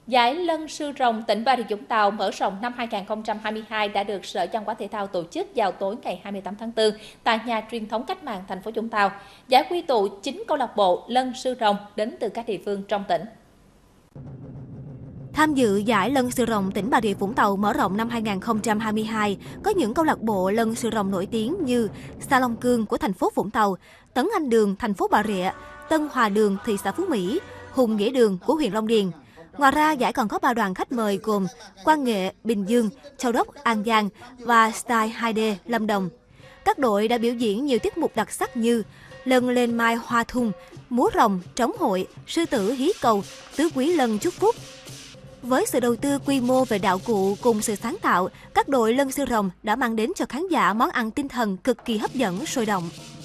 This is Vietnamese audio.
Giải Lân Sư Rồng tỉnh Bà Rịa Vũng Tàu mở rộng năm 2022 đã được Sở Văn hóa Thể thao tổ chức vào tối ngày 28 tháng 4 tại nhà truyền thống cách mạng thành phố Vũng Tàu. Giải quy tụ 9 câu lạc bộ Lân Sư Rồng đến từ các địa phương trong tỉnh. Tham dự giải Lân Sư Rồng tỉnh Bà Rịa Vũng Tàu mở rộng năm 2022, có những câu lạc bộ Lân Sư Rồng nổi tiếng như Sa Long Cương của thành phố Vũng Tàu, Tấn Anh Đường thành phố Bà Rịa, Tân Hòa Đường thị xã Phú Mỹ, Hùng Nghĩa Đường của huyện Long Điền. Ngoài ra, giải còn có 3 đoàn khách mời gồm Quan Nghệ, Bình Dương, Châu Đốc, An Giang và Style 2D, Lâm Đồng. Các đội đã biểu diễn nhiều tiết mục đặc sắc như Lân Lên Mai Hoa Thung, Múa Rồng, Trống Hội, Sư Tử Hí Cầu, Tứ Quý Lân Chúc Phúc. Với sự đầu tư quy mô về đạo cụ cùng sự sáng tạo, các đội Lân Sư Rồng đã mang đến cho khán giả món ăn tinh thần cực kỳ hấp dẫn, sôi động.